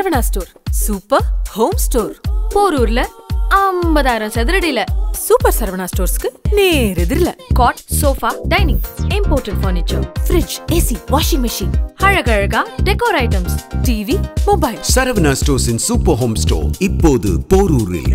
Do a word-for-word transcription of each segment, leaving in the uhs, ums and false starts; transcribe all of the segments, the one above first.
Saravana store super home store போரூர்ல ஐம்பதாயிரம் சதுரடியில சூப்பர் சரவணா ஸ்டோர்ஸ்க்கு நேர் எதிரில cot sofa dining imported furniture fridge AC washing machine அழகழகா decor items TV mobile Saravana stores in super home store இப்போது போரூரில்.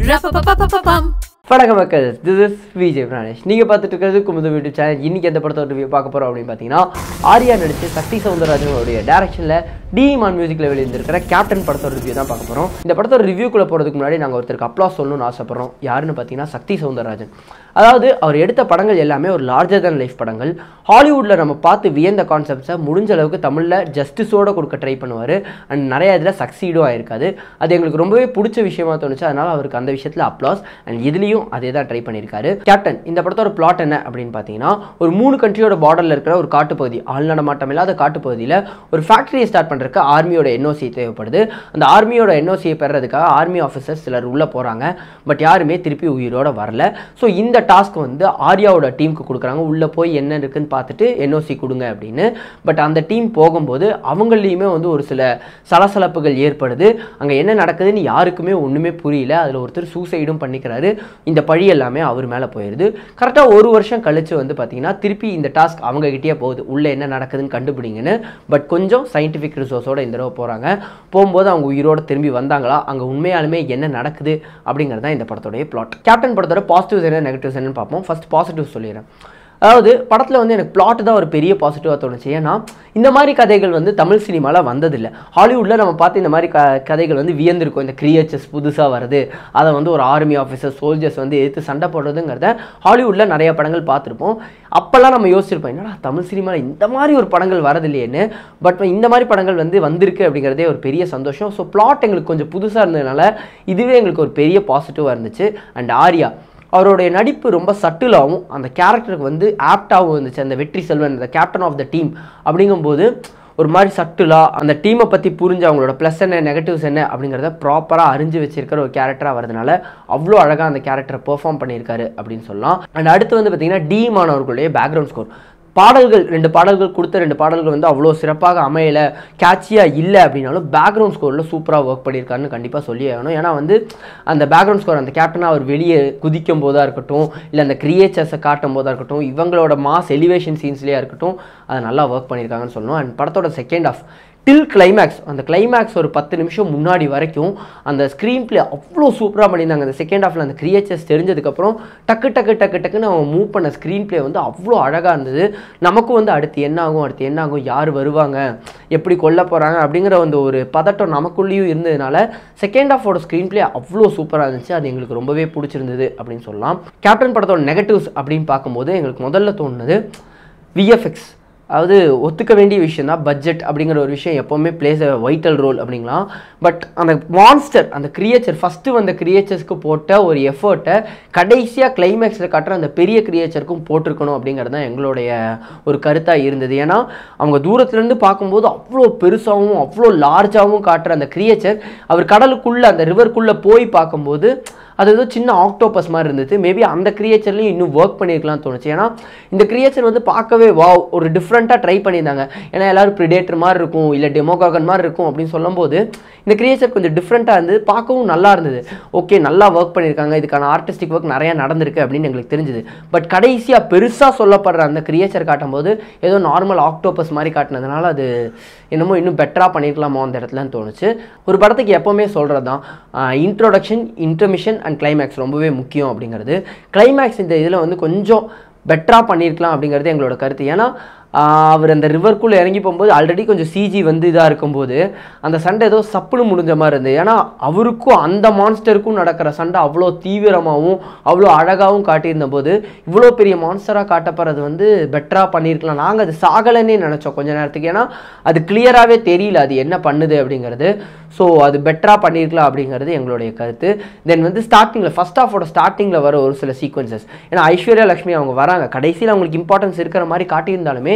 வணக்கம் மக்கள், திஸ் இஸ் விஜய் பிரானேஷ். நீங்கள் பார்த்துட்டு இருக்கிறது குமுதம் யூடியூப் சேனல். இன்றைக்கி எந்த படத்தோட ரிவ்யூ பார்க்க போகிறோம் அப்படின்னு பார்த்தீங்கன்னா, ஆர்யா நடித்து சக்தி சவுந்தரராஜனுடைய டேரக்ஷனில் டி இமான் மியூசிக்கில் வெளியிருந்திருக்கிற கேப்டன் படத்தோட ரிவ்யூ தான் பார்க்க போகிறோம். இந்த படத்தோட ரிவ்யூக்குள்ளே போகிறதுக்கு முன்னாடி நாங்கள் ஒருத்தருக்கு அப்ளாஸ் சொல்லணும்னு ஆசைப்பட்றோம். யாருன்னு பார்த்தீங்கன்னா சக்தி சவுந்தரராஜன். அதாவது அவர் எடுத்த படங்கள் எல்லாமே ஒரு லார்ஜர் தேன் லைஃப் படங்கள். ஹாலிவுட்டில் நம்ம பார்த்து வியந்த கான்செப்ட்ஸை முடிஞ்ச அளவுக்கு தமிழில் ஜஸ்டிஸோடு கொடுக்க ட்ரை பண்ணுவார். அண்ட் நிறைய இதில் சக்சீடும் ஆயிருக்காது. அது எங்களுக்கு ரொம்பவே பிடிச்ச விஷயமா தோணுச்சு. அதனால் அவருக்கு அந்த விஷயத்தில் அப்ளாஸ். அண்ட் இதுலேயும் அதே தான் ட்ரை பண்ணியிருக்காரு. கேப்டன் இந்த படத்தோட பிளாட் என்ன அப்படின்னு பார்த்தீங்கன்னா, ஒரு மூணு கண்ட்ரியோட பார்டரில் இருக்கிற ஒரு காட்டுப்பகுதி, ஆழ்நடமாட்டம் இல்லாத காட்டுப்பகுதியில் ஒரு ஃபேக்ட்ரியை ஸ்டார்ட் பண்ணுறதுக்கு ஆர்மியோட என்ஓசி தேவைப்படுது. அந்த ஆர்மியோட என்ஓசியை பெறதுக்காக ஆர்மி ஆஃபீஸர்ஸ் சிலர் உள்ளே போகிறாங்க. பட் யாருமே திருப்பி உயிரோட வரல. ஸோ இந்த டாஸ்க் வந்து ஆர்யாவோட டீமுக்கு கொடுக்குறாங்க. உள்ளே போய் என்ன இருக்குன்னு பார்த்துட்டு என்ஓசி கொடுங்க அப்படின்னு. பட் அந்த டீம் போகும்போது அவங்களையுமே வந்து ஒரு சில சலசலப்புகள் ஏற்படுது. அங்கே என்ன நடக்குதுன்னு யாருக்குமே ஒன்றுமே புரியல. அதில் ஒருத்தர் சூசைடும் பண்ணிக்கிறாரு. இந்த பழி எல்லாமே அவர் மேலே போயிடுது. கரெக்டாக ஒரு வருஷம் கழிச்சு வந்து பார்த்தீங்கன்னா திருப்பி இந்த டாஸ்க் அவங்ககிட்டயே போகுது, உள்ளே என்ன நடக்குதுன்னு கண்டுபிடிங்கன்னு. பட் கொஞ்சம் சயின்டிஃபிக் ரிசோர்ஸோட இந்த தடவை போகிறாங்க. போகும்போது அவங்க உயிரோட திரும்பி வந்தாங்களா, அங்கே உண்மையாலுமே என்ன நடக்குது அப்படிங்கிறது தான் இந்த படத்தோடைய பிளாட். கேப்டன் படத்தோட பாசிட்டிவ்ஸ் என்ன நெகட்டிவ்ஸ் என்னன்னு பார்ப்போம். ஃபர்ஸ்ட் பாசிட்டிவ் சொல்லிடுறேன். அதாவது படத்தில் வந்து எனக்கு பிளாட் தான் ஒரு பெரிய பாசிட்டிவாக தோணுச்சு. ஏன்னா இந்த மாதிரி கதைகள் வந்து தமிழ் சினிமாவில் வந்ததில்லை. ஹாலிவுட்டில் நம்ம பார்த்து இந்த மாதிரி க கதைகள் வந்து வியந்திருக்கும். இந்த கிரியேச்சர்ஸ் புதுசாக வருது, அதை வந்து ஒரு ஆர்மி ஆஃபீஸர் சோல்ஜர்ஸ் வந்து எடுத்து சண்டை போடுறதுங்கிறத ஹாலிவுட்டில் நிறைய படங்கள் பார்த்துருப்போம். அப்போல்லாம் நம்ம யோசிச்சிருப்போம், என்னடா தமிழ் சினிமாவில் இந்த மாதிரி ஒரு படங்கள் வரதில்லையேன்னு. பட் இந்த மாதிரி படங்கள் வந்து வந்திருக்கு அப்படிங்கிறதே ஒரு பெரிய சந்தோஷம். ஸோ பிளாட் எங்களுக்கு கொஞ்சம் புதுசாக இருந்ததுனால இதுவே எங்களுக்கு ஒரு பெரிய பாசிட்டிவாக இருந்துச்சு. அண்ட் ஆர்யா அவருடைய நடிப்பு ரொம்ப சட்டிலாகவும் அந்த கேரக்டருக்கு வந்து ஆப்டாகவும் இருந்துச்சு. அந்த வெற்றி செல்வன், அந்த கேப்டன் ஆஃப் த டீம் அப்படிங்கும்போது ஒரு மாதிரி சட்டிலாக அந்த டீமை பற்றி புரிஞ்சு அவங்களோட ப்ளஸ் என்ன நெகட்டிவ்ஸ் என்ன அப்படிங்கிறத ப்ராப்பராக அறிஞ்சு வச்சிருக்கிற ஒரு கேரக்டராக வரதுனால அவ்வளோ அழகாக அந்த கேரக்டரை பெர்ஃபார்ம் பண்ணியிருக்காரு அப்படின்னு சொல்லலாம். அண்ட் அடுத்து வந்து பார்த்திங்கன்னா டி இமான் அவர்களுடைய பேக்ரவுண்ட் ஸ்கோர். பாடல்கள் ரெண்டு பாடல்கள் கொடுத்த ரெண்டு பாடல்கள் வந்து அவ்வளோ சிறப்பாக அமையலை, கேட்சியாக இல்லை அப்படின்னாலும் பேக்ரவுண்ட் ஸ்கோரில் சூப்பராக ஒர்க் பண்ணியிருக்காருன்னு கண்டிப்பாக சொல்லி ஆகணும். ஏன்னா வந்து அந்த பேக்ரவுண்ட் ஸ்கோர் அந்த கேப்டனாக அவர் வெளியே குதிக்கும் போதாக இருக்கட்டும், இல்லை அந்த கிரியேச்சர்ஸை காட்டும் போதாக இருக்கட்டும், இவங்களோட மாஸ் எலிவேஷன் சீன்ஸ்லேயே இருக்கட்டும், அதை நல்லா ஒர்க் பண்ணியிருக்காங்கன்னு சொல்லணும். அண்ட் படத்தோட செகண்ட் ஆஃப் டில் கிளைமேக்ஸ், அந்த கிளைமேக்ஸ் ஒரு பத்து நிமிஷம் முன்னாடி வரைக்கும் அந்த ஸ்க்ரீன் பிளே அவ்வளோ சூப்பராக பண்ணியிருந்தாங்க. அந்த செகண்ட் ஹாஃபில் அந்த கிரியேச்சர்ஸ் தெரிஞ்சதுக்கப்புறம் டக்கு டக்கு டக்கு டக்குன்னு அவங்க மூவ் பண்ண ஸ்க்ரீன் பிளே வந்து அவ்வளோ அழகாக இருந்தது. நமக்கும் வந்து அடுத்து என்ன ஆகும், அடுத்து என்ன ஆகும், யார் வருவாங்க, எப்படி கொல்ல போகிறாங்க அப்படிங்கிற அந்த ஒரு பதட்டம் நமக்குள்ளேயும் இருந்ததுனால செகண்ட் ஹாஃபோட ஸ்க்ரீன் பிளே அவ்வளோ சூப்பராக இருந்துச்சு. அது எங்களுக்கு ரொம்பவே பிடிச்சிருந்தது அப்படின்னு சொல்லலாம். கேப்டன் படத்தோட நெகட்டிவ்ஸ் அப்படின்னு பார்க்கும்போது எங்களுக்கு முதல்ல தோணுது விஎஃப்எக்ஸ். அதாவது ஒத்துக்க வேண்டிய விஷயம் தான், பட்ஜெட் அப்படிங்கிற ஒரு விஷயம் எப்போவுமே பிளேஸ் அ வைட்டல் ரோல் அப்படிங்களாம். பட் அந்த மான்ஸ்டர், அந்த கிரியேச்சர், ஃபஸ்ட்டு வந்த கிரியேச்சர்ஸ்க்கு போட்ட ஒரு எஃபர்ட்டை கடைசியாக கிளைமேக்ஸில் காட்டுற அந்த பெரிய கிரியேச்சருக்கும் போட்டிருக்கணும் அப்படிங்கிறது தான் எங்களுடைய ஒரு கருத்தாக இருந்தது. ஏன்னா அவங்க தூரத்துலேருந்து பார்க்கும்போது அவ்வளோ பெருசாகவும் அவ்வளோ லார்ஜாகவும் காட்டுற அந்த கிரியேச்சர் அவர் கடலுக்குள்ளே அந்த ரிவருக்குள்ளே போய் பார்க்கும்போது அது ஏதோ சின்ன ஆக்டோபஸ் மாதிரி இருந்துச்சு. மேபி அந்த கிரியேச்சர்லையும் இன்னும் ஒர்க் பண்ணியிருக்கலாம்னு தோணுச்சு. ஏன்னா இந்த கிரியேச்சர் வந்து பார்க்கவே வா ஒரு டிஃப்ரெண்ட்டாக ட்ரை பண்ணியிருந்தாங்க. ஏன்னா எல்லோரும் ப்ரிடேட்டர் மாதிரி இருக்கும், இல்லை டெமோகாகன் மாதிரி இருக்கும் அப்படின்னு சொல்லும்போது இந்த கிரியேச்சர் கொஞ்சம் டிஃப்ரெண்ட்டாக இருந்தது, பார்க்கவும் நல்லா இருந்தது. ஓகே, நல்லா ஒர்க் பண்ணியிருக்காங்க, இதுக்கான ஆர்டிஸ்டிக் ஒர்க் நிறையா நடந்திருக்கு அப்படின்னு எங்களுக்கு தெரிஞ்சுது. பட் கடைசியாக பெருசாக சொல்லப்படுற அந்த கிரியேச்சர் காட்டும்போது ஏதோ நார்மல் ஆக்டோபஸ் மாதிரி காட்டினதுனால அது என்னமோ இன்னும் பெட்டராக பண்ணியிருக்கலாமோ அந்த இடத்துலன்னு தோணுச்சு. ஒரு படத்துக்கு எப்போவுமே சொல்கிறது தான் இன்ட்ரோடக்ஷன், இன்டர்மிஷன் அண்ட் கிளைமேக்ஸ் ரொம்பவே முக்கியம் அப்படிங்கிறது. கிளைமேக்ஸ் இந்த இதில் வந்து கொஞ்சம் பெட்டராக பண்ணியிருக்கலாம் அப்படிங்கிறது எங்களோட கருத்து. ஏன்னா அவர் அந்த ரிவர்க்குள்ளே இறங்கி போகும்போது ஆல்ரெடி கொஞ்சம் சிஜி வந்து இதாக இருக்கும்போது அந்த சண்டை ஏதோ சப்புன்னு முடிஞ்ச மாதிரி இருந்தது. ஏன்னா அவருக்கும் அந்த மான்ஸ்டருக்கும் நடக்கிற சண்டை அவ்வளோ தீவிரமாகவும் அவ்வளோ அழகாகவும் காட்டியிருந்த போது இவ்வளோ பெரிய மான்ஸ்டராக காட்டப்படுறது வந்து பெட்டராக பண்ணியிருக்கலாம். நாங்கள் அது சாகலைன்னே நினச்சோம் கொஞ்ச நேரத்துக்கு. ஏன்னா அது கிளியராகவே தெரியல அது என்ன பண்ணுது அப்படிங்கிறது. ஸோ அது பெட்டராக பண்ணியிருக்கலாம் அப்படிங்கிறது எங்களுடைய கருத்து. தென் வந்து ஸ்டார்டிங்கில் ஃபஸ்ட் ஆஃபோட ஸ்டார்டிங்கில் வர ஒரு சில சீக்வன்சஸ், ஏன்னா ஐஸ்வர்யா லக்ஷ்மி அவங்க வராங்க, கடைசியில் அவங்களுக்கு இம்பார்ட்டன்ஸ் இருக்கிற மாதிரி காட்டியிருந்தாலுமே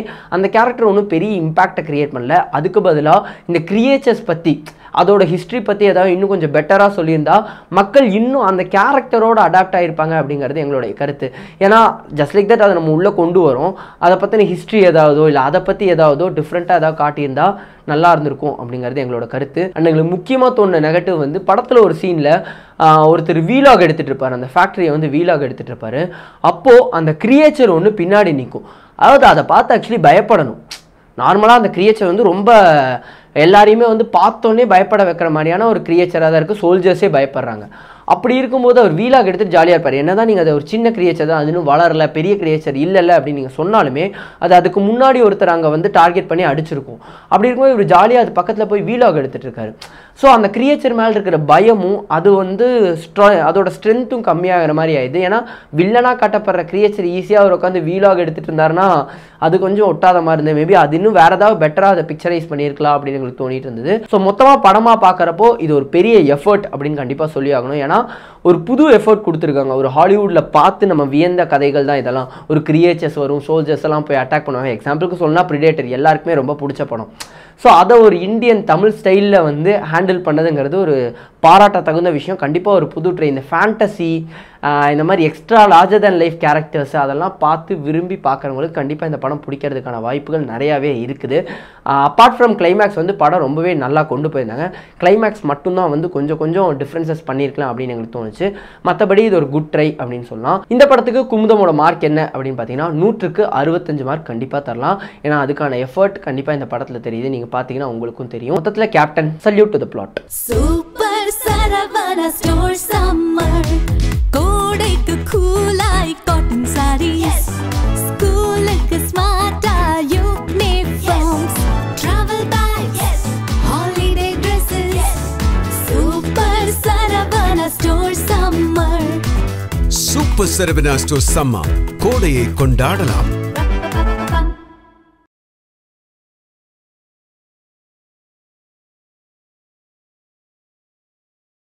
அந்த கேரக்டர் ஒன்றும் பெரிய இம்பாக்டை கிரியேட் பண்ணல. அதுக்கு பதிலாக இந்த கிரியேச்சர்ஸ் பற்றி அதோட ஹிஸ்ட்ரி பற்றி ஏதாவது இன்னும் கொஞ்சம் பெட்டராக சொல்லியிருந்தா மக்கள் இன்னும் அந்த கேரக்டரோடு அடாப்ட் ஆகிருப்பாங்க அப்படிங்கிறது எங்களுடைய கருத்து. ஏன்னா ஜஸ்ட் லைக் தட் அதை நம்ம உள்ளே கொண்டு வரோம், அதை பற்றின ஹிஸ்ட்ரி ஏதாவதோ இல்லை அதை பற்றி ஏதாவதோ டிஃப்ரெண்ட்டாக ஏதாவது காட்டியிருந்தா நல்லா இருந்திருக்கும் அப்படிங்கிறது எங்களோட கருத்து. அண்ட் எங்களுக்கு முக்கியமாக தோணுன நெகட்டிவ் வந்து படத்தில் ஒரு சீனில் ஒருத்தர் வீலாக் எடுத்துகிட்டு இருப்பார், அந்த ஃபேக்ட்ரியை வந்து வீலாக் எடுத்துகிட்டு இருப்பார். அப்போது அந்த கிரியேச்சர் ஒன்று பின்னாடி நிற்கும். அதாவது அதை பார்த்து ஆக்சுவலி பயப்படணும். நார்மலாக அந்த கிரியேச்சர் வந்து ரொம்ப எல்லாரையுமே வந்து பார்த்தோன்னே பயப்பட வைக்கிற மாதிரியான ஒரு கிரியேச்சராக தான் இருக்குது. சோல்ஜர்ஸே பயப்படுறாங்க. அப்படி இருக்கும்போது அவர் வீலாக எடுத்துகிட்டு ஜாலியாக இருப்பார். என்ன தான் நீங்கள் அதை ஒரு சின்ன கிரியேச்சர் தான், அது இன்னும் வளரல, பெரிய கிரியேச்சர் இல்லைல்ல அப்படின்னு நீங்கள் சொன்னாலுமே அது அதுக்கு முன்னாடி ஒருத்தர் அங்கே வந்து டார்கெட் பண்ணி அடிச்சிருக்கும். அப்படி இருக்கும்போது இவர் ஜாலியாக அது பக்கத்தில் போய் வீலாக் எடுத்துகிட்டு இருக்காரு. ஸோ அந்த கிரியேச்சர் மேலே இருக்கிற பயமும் அது வந்து ஸ்ட்ரா அதோட ஸ்ட்ரென்த்தும் கம்மியாகிற மாதிரி ஆயிடுது. ஏன்னா வில்லனாக காட்டப்படுற கிரியேச்சர் ஈஸியாக அவர் உட்காந்து வீலாக் எடுத்துகிட்டு இருந்தாருன்னா அது கொஞ்சம் ஒட்டாத மாதிரி இருந்தது. மேபி அது இன்னும் வேறு ஏதாவது பெட்டராக அதை பிக்சரைஸ் பண்ணியிருக்கலாம் அப்படின்னு எங்களுக்கு தோணிட்டு இருந்தது. ஸோ மொத்தமாக படமாக பார்க்குறப்போ இது ஒரு பெரிய எஃபர்ட் அப்படின்னு கண்டிப்பாக சொல்லி ஆகணும். ஏன்னா ஒரு புது எஃபர்ட் கொடுத்துருக்காங்க. ஒரு ஹாலிவுட்டில் பார்த்து நம்ம வியந்த கதைகள் தான் இதெல்லாம். ஒரு கிரியேச்சர்ஸ் வரும், சோல்ஜர்ஸ் எல்லாம் போய் அட்டாக் பண்ணுவாங்க. எக்ஸாம்பிளுக்கு சொல்லணும்னா பிரிடேட்டர் எல்லாருக்குமே ரொம்ப பிடிச்ச படம். ஸோ அதை ஒரு இந்தியன் தமிழ் ஸ்டைலில் வந்து ஹேண்டில் பண்ணதுங்கிறது ஒரு பாராட்ட தகுந்த விஷயம். கண்டிப்பாக ஒரு புது ட்ரை. இந்த ஃபேண்டசி இந்த மாதிரி extra larger than life characters அதெல்லாம் பார்த்து விரும்பி பார்க்குறவங்களுக்கு கண்டிப்பாக இந்த படம் பிடிக்கிறதுக்கான வாய்ப்புகள் நிறையாவே இருக்குது. அப்பார்ட் ஃப்ரம் கிளைமேக்ஸ் வந்து படம் ரொம்பவே நல்லா கொண்டு போயிருந்தாங்க. கிளைமேக்ஸ் மட்டும்தான் வந்து கொஞ்சம் கொஞ்சம் டிஃப்ரென்சஸ் பண்ணியிருக்கலாம் அப்படின்னு எங்களுக்கு தோணுச்சு. மற்றபடி இது ஒரு குட் ட்ரை அப்படின்னு சொல்லலாம். இந்த படத்துக்கு குமுதமோட மார்க் என்ன அப்படின்னு பார்த்தீங்கன்னா நூற்றுக்கு அறுபத்தஞ்சு மார்க் கண்டிப்பாக தரலாம். ஏன்னா அதுக்கான எஃபர்ட் கண்டிப்பாக இந்த படத்தில் தெரியுது. நீங்கள் பார்த்தீங்கன்னா உங்களுக்கும் தெரியும். மொத்தத்தில் captain salute to the plot. Super Saravana store summer கோடைக்கு கூலாய் காட்டன் சாரீஸ் ஸ்கூலுக்கு ஸ்மார்ட்டா uniforms travel bags holiday dresses super Saravana store summer super Saravana store summer கோடையை கொண்டாடலாம்.